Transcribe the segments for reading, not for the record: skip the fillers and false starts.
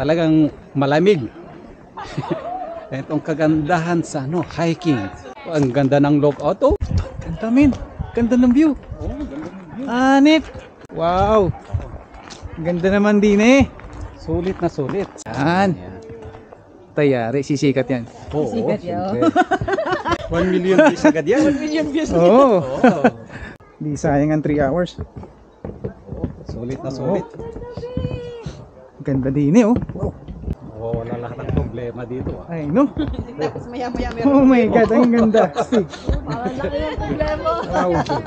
talagang malamig. Itong kagandahan sa hiking. Ang ganda ng lookout. Oh, ganda min. Ganda ng view. Anit. Wow. Ganda naman din eh. Sulit na sulit. Yan. Tayari, sisikat yan. Sisikat yan. 1 million views agad yan. 1 million views. Oo. Di sayang ang 3 hours. Sulit na sulit. Ganda din eh oh. Oh, wala lahat ng problema dito. Ay no. Tapos maya-maya meron. Oh my god, ang ganda. Parang laki yung problema. Wow.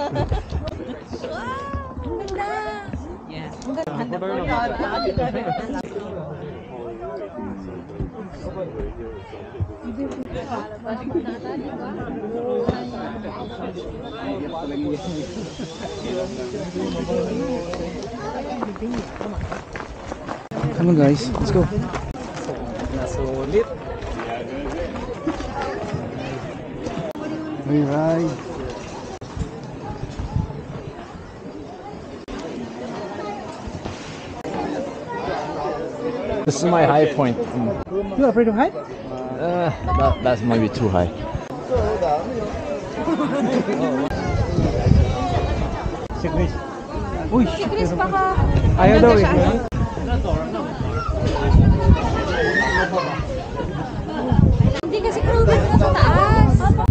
Come on guys, let's go. Nasulit. Alright. This is my high point. You afraid of height? That might be too high. Si Chris. Uy, Si Chris baka ayaw daw eh. hindi kasi crowded na sa taas.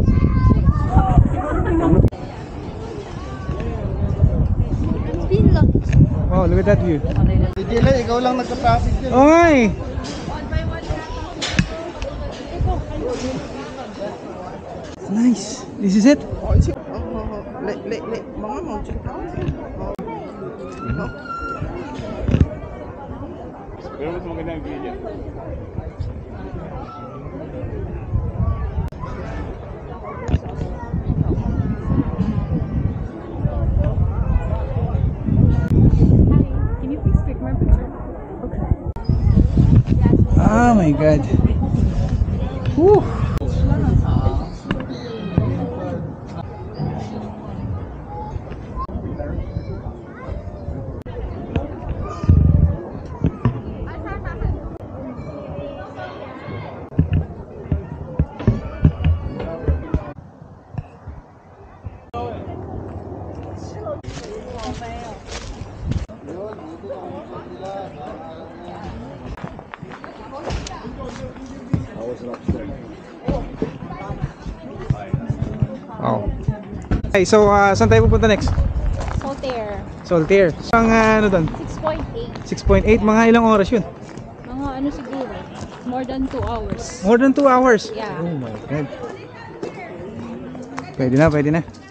Spin lang. Oh, look at that view. Sige lang, ikaw lang nagka-traffic dyan. Oh my. Nice. This is it. Mga mo, check out. Pero mas maganda ang view niya. Can you please pick my picture? Oh my god. Woo. Wow. Okay, so saan tayo pupunta next? Soltaire. Soltaire. Ang ano doon? 6.8. 6.8, mga ilang oras yun? Mga ano siguro? More than 2 hours. More than 2 hours. Yeah. Oh my god. Pwede na, pwede na.